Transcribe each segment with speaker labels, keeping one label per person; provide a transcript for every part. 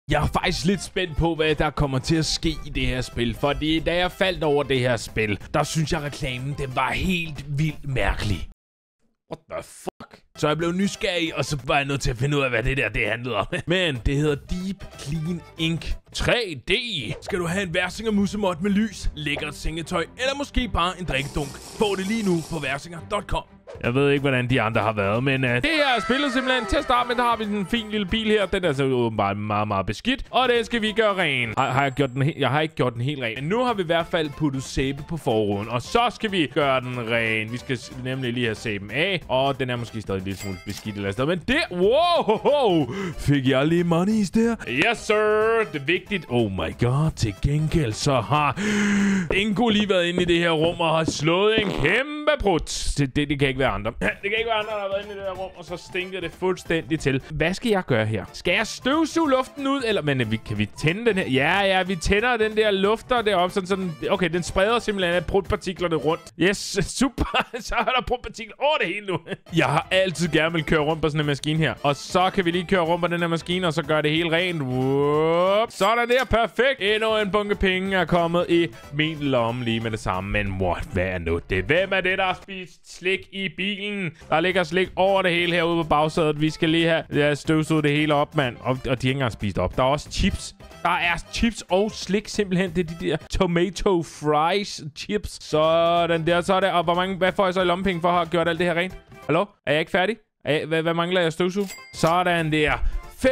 Speaker 1: Jeg er faktisk lidt spændt på, hvad der kommer til at ske i det her spil. Fordi da jeg faldt over det her spil, der synes jeg, reklamen den var helt vildt mærkelig. What the fuck? Så jeg blev nysgerrig, og så var jeg nødt til at finde ud af, hvad det handlede om. Men det hedder Deep Clean Ink 3D. Skal du have en Versinger musemod med lys, lækkert sengetøj, eller måske bare en drikkedunk? Få det lige nu på versinger.com. Jeg ved ikke, hvordan de andre har været, men det her er spillet simpelthen. Til at starte med, der har vi en fin lille bil her. Den er så åbenbart meget, meget beskidt. Og den skal vi gøre ren. Jeg har ikke gjort den helt ren. Men nu har vi i hvert fald puttet sæbe på forruden. Og så skal vi gøre den ren. Vi skal nemlig lige have sæben af. Og den er måske stadig en lille smule beskidt eller sted. Men det... Wow! Fik jeg lige monies der? Yes, sir! Det er vigtigt. Oh my god. Til gengæld så har Dingo lige været inde i det her rum og har slået en kæmpe prut. Det kan ikke være andre. Det kan ikke være andre, der har været inde i det her rum, og så stinker det fuldstændig til. Hvad skal jeg gøre her? Skal jeg støvsuge luften ud, eller... Men kan vi tænde den her? Ja, vi tænder den der lufter deroppe, sådan... Okay, den spreder simpelthen prutpartiklerne rundt. Yes, super. Så er der prutpartikler over det hele nu. Jeg har altid gerne vil køre rundt på sådan en maskine her. Og så kan vi lige køre rundt på den her maskine, og så gøre det helt rent. Whoop. Sådan der, perfekt. Endnu en bunke penge er kommet i min lomme lige med det samme. Men hvad er nu det? Hvem er det, der har spist slik i bilen? Der ligger slik over det hele herude på bagsædet. Vi skal lige have støvsuget det hele op, mand. Og de har ikke engang spist op. Der er også chips. Der er chips og slik simpelthen. Det er de der tomato fries chips. Sådan der, så er det. Og hvad får jeg så i lommepenge for at have gjort alt det her rent? Hallo? Er jeg ikke færdig? Hvad mangler jeg at støvsuge? Sådan der. $520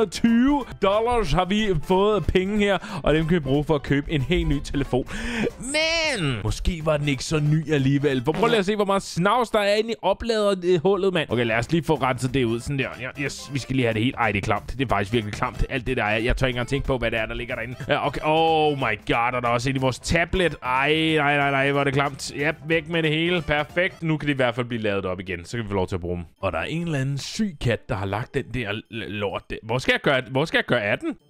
Speaker 1: har vi fået penge her, og dem kan vi bruge for at købe en helt ny telefon. Men måske var den ikke så ny alligevel. For prøv lige at se, hvor meget snavs der er inde i opladerhullet, mand. Okay, lad os lige få renset det ud. Sådan der. Yes, vi skal lige have det helt. Ej, det er klamt. Det er faktisk virkelig klamt. Alt det der er. Jeg tør ikke engang tænke på, hvad det er, der ligger derinde. Ja, okay. Oh my god, og der er også en i vores tablet. Nej, hvor er det klamt. Ja, væk med det hele. Perfekt. Nu kan det i hvert fald blive lavet op igen. Så kan vi få lov til at bruge dem. Og der er en eller anden syg kat, der har lagt den der lort. Hvor skal jeg gøre af den?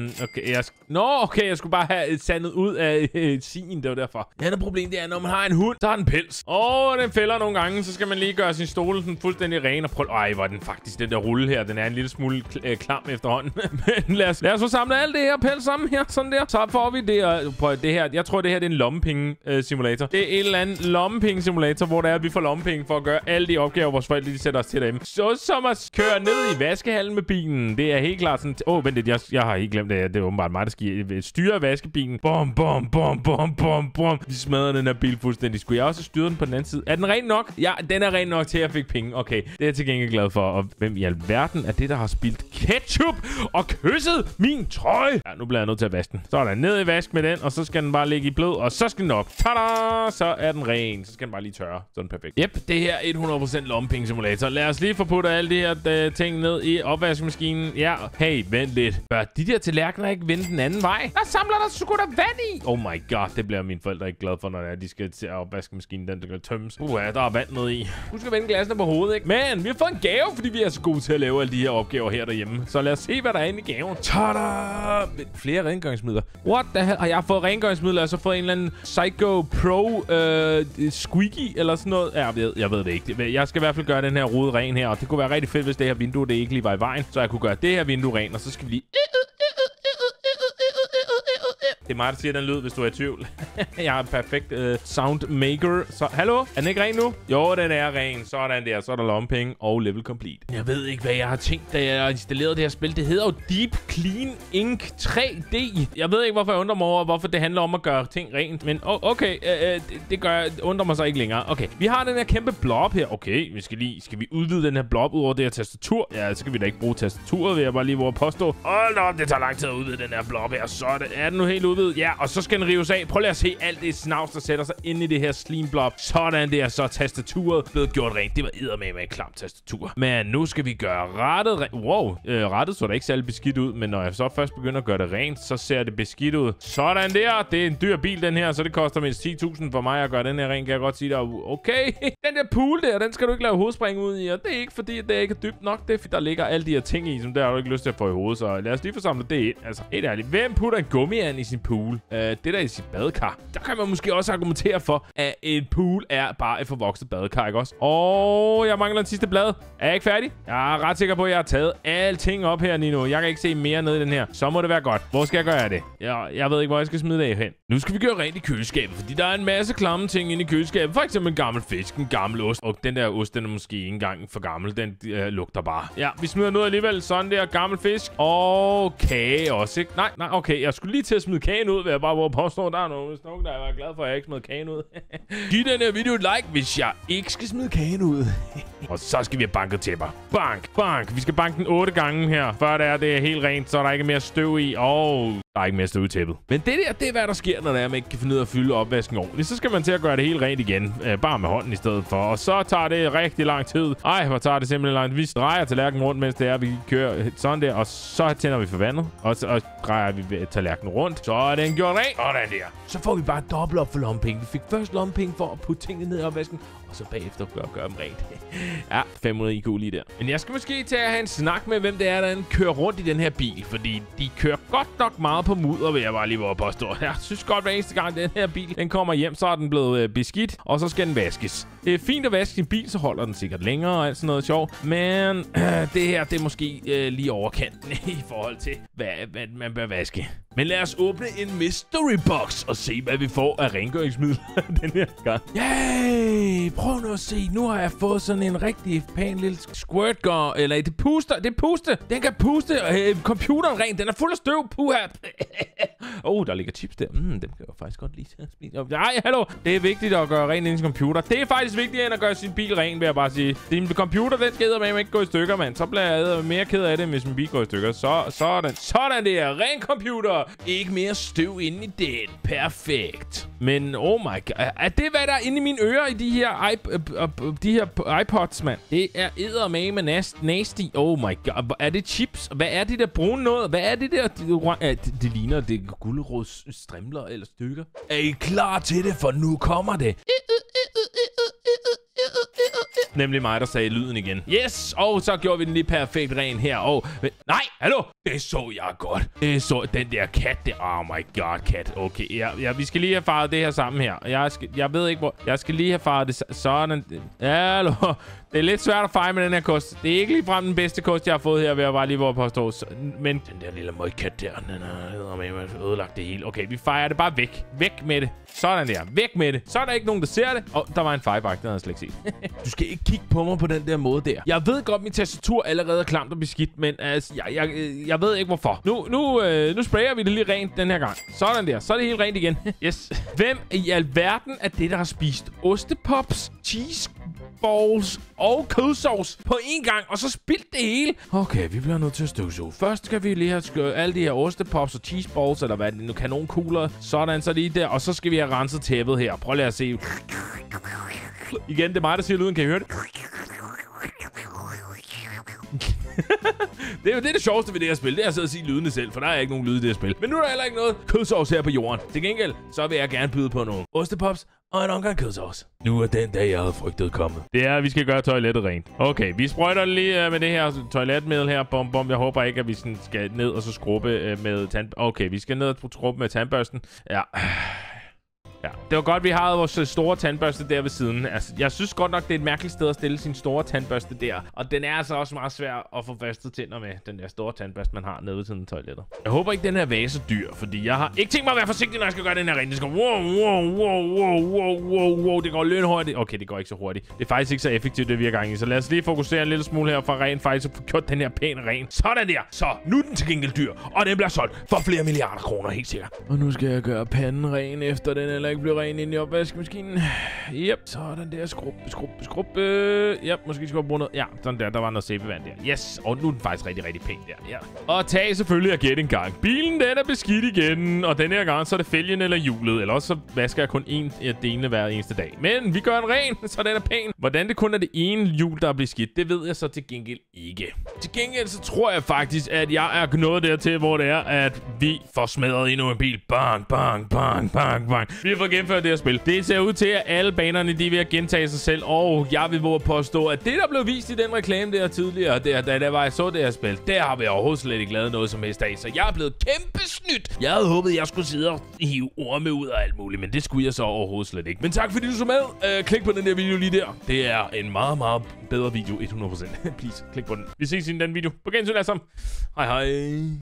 Speaker 1: Okay, jeg skulle bare have sandet ud af sin, det var derfor. Det andet problem, det er, når man har en hund, så har den pels. Den fælder nogle gange, så skal man lige gøre sin stole sådan fuldstændig ren og prøve. Hvor er den faktisk, den der rulle her, den er en lille smule klam efterhånden. Men lad os få samlet alt det her pels sammen her, sådan der. Så får vi det, og det her, jeg tror, det her det er en lommepenge-simulator. Det er en eller anden lommepenge-simulator, hvor det er, at vi får lommepenge for at gøre alle de opgaver, vores forældre de sætter os til derhjemme. Så som at køre ned i vaskehallen med bilen. Det er helt klart sådan... vent lidt, jeg har ikke glemt det. Det er åbenbart mig, der skal styre vaskebilen. Bom. Vi smadrer den her bil fuldstændig. Skulle jeg også styre den på den anden side? Er den ren nok? Ja, den er ren nok til, at jeg fik penge. Okay, det er jeg til gengæld glad for. Og hvem i alverden er det, der har spildt ketchup og kysset min trøje? Ja, nu bliver jeg nødt til at vaske den. Så er der ned i vask med den, og så skal den bare ligge i blød, og så skal den op. Tada! Så er den ren. Så skal den bare lige tørre. Sådan perfekt. Yep, det her er 100% lommepenge simulator. Lad os lige få puttet alle de her ting ned i opvaskemaskinen. Ja, hey, vent lidt. Bør de der tallerkener ikke vende den anden vej? Der samler der sgu da vand i. Oh my god, det bliver mine forældre ikke glade for, når de skal til opvaskemaskinen, den kan tømmes. Der er vand ned i. Husk at vende glassene på hovedet, ikke? Men vi har fået en gave, fordi vi er så gode til at lave alle de her opgaver her derhjemme. Så lad os se, hvad der er inde i gaven. Tada! Flere rengøringsmidler. What the hell? Har jeg fået rengøringsmidler, og så fået en eller anden Psycho Pro squeaky eller sådan noget? Ja, jeg ved det ikke. Jeg skal i hvert fald gøre den her rode ren her, og det kunne være rigtig fedt, hvis det her vindue det ikke lige var i vejen, så jeg kunne gøre det her vindue rent, og så skal vi lige... Det er mig, der siger den lyd, hvis du er i tvivl. Jeg er en perfekt soundmaker. Så, hallo? Er den ikke ren nu? Jo, den er ren. Sådan der. Så er der lommepenge og level complete. Jeg ved ikke, hvad jeg har tænkt, da jeg har installeret det her spil. Det hedder jo Deep Clean Ink 3D. Jeg ved ikke, hvorfor jeg undrer mig over, hvorfor det handler om at gøre ting rent. Men okay, det undrer mig så ikke længere. Okay, vi har den her kæmpe blob her. Okay, skal vi udvide den her blob ud over det her tastatur? Ja, så skal vi da ikke bruge tastaturet, vil jeg bare lige våge påstå. Hold op, det tager lang tid at udvide den her blob her. Så er den nu helt udvidet. Ja, og så skal den rives af. Prøv lige at se alt det snavs, der sætter sig inde i det her slim blob. Sådan der, så tastaturet blevet gjort rent. Det var eddermame med en klam tastatur. Men nu skal vi gøre rettet rent. Wow, rettet så da ikke særlig beskidt ud, men når jeg så først begynder at gøre det rent, så ser det beskidt ud. Sådan der. Det er en dyr bil, den her, så det koster mindst 10.000 for mig at gøre den her rent, kan jeg godt sige dig. Okay, den der pool der, den skal du ikke lave hovedspring ud i, og det er ikke fordi, at det ikke er dybt nok. Det er fordi, der ligger alle de her ting i, som der har du ikke lyst til at få i hovedet, så lad os lige få samlet det ind. Altså, helt ærligt. Hvem putter en gummiand i sin pool. Det der i sit badekar. Der kan man måske også argumentere for, at en pool er bare et forvokset badekar, ikke også? Og jeg mangler en sidste blad. Er jeg ikke færdig? Jeg er ret sikker på, at jeg har taget alting op her lige nu. Jeg kan ikke se mere ned i den her. Så må det være godt. Hvor skal jeg gøre det? Jeg ved ikke, hvor jeg skal smide det af hen. Nu skal vi gøre rent i køleskabet, fordi der er en masse klamme ting inde i køleskabet. For eksempel en gammel fisk, en gammel ost. Og den der ost, den er måske ikke engang for gammel. Den lugter bare. Ja, vi smider noget alligevel. Sådan der, gammel fisk. Og kage også, ikke? Nej, okay. Jeg skulle lige til at smide kagen ud, ved jeg bare påstå, der er nogen, der er glad for, at jeg ikke smider kagen ud. Giv den her video et like, hvis jeg ikke skal smide kagen ud. Og så skal vi have banket tæpper. Bank. Vi skal banke den 8 gange her, før det er helt rent, så er der ikke mere støv i. Der er ikke mere støv i tæppet. Men det er hvad der sker, når man ikke kan finde ud af at fylde opvasken ordentligt. Så skal man til at gøre det helt rent igen. Bare med hånden i stedet for. Og så tager det rigtig lang tid. Hvor tager det simpelthen lang tid. Vi drejer tallerkenen rundt, mens det er, vi kører sådan der. Og så tænder vi for vandet. Og så drejer vi tallerkenen rundt. Så er den gjort rent. Sådan der. Så får vi bare dobbelt op for lommepenge. Vi fik først lommepenge for at putte tingene ned i opvasken. Og så bagefter gøre dem rent. Ja, 500 IQ lige der. Men jeg skal måske tage at have en snak med, hvem det er, der kører rundt i den her bil. Fordi de kører godt nok meget på mudder, vil jeg bare lige våge påstå. Jeg synes godt, hver eneste gang den her bil den kommer hjem, så er den blevet beskidt. Og så skal den vaskes. Det er fint at vaske sin bil, så holder den sikkert længere og alt sådan noget sjovt. Men det her, det er måske lige overkanten i forhold til, hvad man bør vaske. Men lad os åbne en mystery box og se, hvad vi får af rengøringsmiddel den her gang. Yay! Prøv nu at se. Nu har jeg fået sådan en rigtig pæn lille squirt gun. Eller det puster. Den kan puste computeren rent. Den er fuld af støv. Puha. Der ligger chips der. Dem kan jeg faktisk godt lide at spise. Nej, hallo. Det er vigtigt at gøre rent i sin computer. Det er faktisk vigtigere end at gøre sin bil ren, vil jeg bare sige. Din computer, den skal med ikke gå i stykker, mand. Så bliver jeg mere ked af det, hvis min bil går i stykker. Sådan der. Ren computer. Ikke mere støv inde i den. Perfekt. Men oh my god. Er det, hvad der er inde i mine ører i de her iPods, mand? Det er eddermame nasty. Oh my god. Er det chips? Hvad er det der brune noget? Hvad er det der? Det ligner det gulerods strimler eller stykker. Er I klar til det? For nu kommer det. Nemlig mig, der sagde lyden igen. Yes! Og så gjorde vi den lige perfekt ren her. Nej, hallo! Det så jeg godt. Det så den der kat der. Oh my god, kat. Okay, ja, vi skal lige have faret det her sammen her. Jeg ved ikke, hvor... Jeg skal lige have faret det sådan. Hallo! Det er lidt svært at feje med den her kost. Det er ikke ligefrem den bedste kost, jeg har fået her, vil jeg bare lige våge påstå. Men den der lille møgkat der, den har ødelagt det hele. Okay, vi fejrer det bare væk. Væk med det. Sådan der. Væk med det. Så er der ikke nogen, der ser det. Der var en fejlbak. Den havde jeg slet ikke set. Du skal ikke kigge på mig på den der måde der. Jeg ved godt, min tastatur allerede er klamt og beskidt, men altså, jeg ved ikke hvorfor. Nu sprayer vi det lige rent den her gang. Sådan der. Så er det helt rent igen. Yes. Hvem i alverden er det, der har spist ostepops, cheese balls og kødsovs på én gang, og så spildt det hele? Okay, vi bliver nødt til at støvsuge. Først skal vi lige have skørt alle de her ostepops og cheese balls, eller hvad det nu, kanonkugler. Sådan, så lige der. Og så skal vi have renset tæppet her. Prøv lige at se. Igen, det er mig, der siger lyden. Kan I høre det? Det er jo det sjoveste ved det her spil. Det er at sidde og sige lydene selv, for der er ikke nogen lyde i det her spil. Men nu er der heller ikke noget kødsovs her på jorden. Til gengæld, så vil jeg gerne byde på nogle ostepops og en omgang kødsovs. Nu er den dag, jeg havde frygtet kommet. Det er, at vi skal gøre toilettet rent. Okay, vi sprøjter lige med det her toiletmiddel her. Bom. Jeg håber ikke, at vi sådan skal ned og så skrubbe med Okay, vi skal ned og skrubbe med tandbørsten. Ja. Ja, det var godt, vi havde vores store tandbørste der ved siden. Altså, jeg synes godt nok, det er et mærkeligt sted at stille sin store tandbørste der. Og den er altså også meget svær at få vasket tænder med, den der store tandbørste, man har nede ved siden af toilettet. Jeg håber ikke, den her vase dyr, fordi jeg har ikke tænkt mig at være forsigtig, når jeg skal gøre den her rent. Det skal wow. Det går lynhurtigt. Okay, det går ikke så hurtigt. Det er faktisk ikke så effektivt, det virker egentlig. Så lad os lige fokusere en lille smule her for rent faktisk at få gjort den her pæn ren. Sådan der. Så nu er den til gengæld dyr, og den bliver solgt for flere milliarder kroner, helt sikkert. Og nu skal jeg gøre panden ren efter den eller ikke bliver ren ind i opvaskemaskinen. Yep, sådan der. Skrub. Yep, måske skal jeg bruge noget. Ja, sådan der. Der var noget sæbevand der. Yes, og nu er den faktisk rigtig pæn der. Ja. Og tag selvfølgelig og gæt en gang. Bilen, den er beskidt igen, og den her gang, så er det fælgen eller hjulet. Eller også så vasker jeg kun en af delene hver eneste dag. Men vi gør den ren, så den er pæn. Hvordan det kun er det ene hjul, der er beskidt, det ved jeg så til gengæld ikke. Til gengæld så tror jeg faktisk, at jeg er nået dertil, hvor det er, at vi får smadret endnu en bil. Bang. Vi har få gennemført det her spil. Det ser ud til, at alle banerne, de er ved at gentage sig selv. Og jeg vil våge påstå, at det, der blev vist i den reklame der tidligere, da jeg så det her spil, der har vi overhovedet slet ikke lavet noget som helst af. Så jeg er blevet kæmpe snydt. Jeg havde håbet, jeg skulle sidde og hive orme ud af alt muligt, men det skulle jeg så overhovedet slet ikke. Men tak fordi du så med. Klik på den der video lige der. Det er en meget, meget bedre video, 100%. Please, klik på den. Vi ses i den video. På gensyn alle sammen. Hej hej.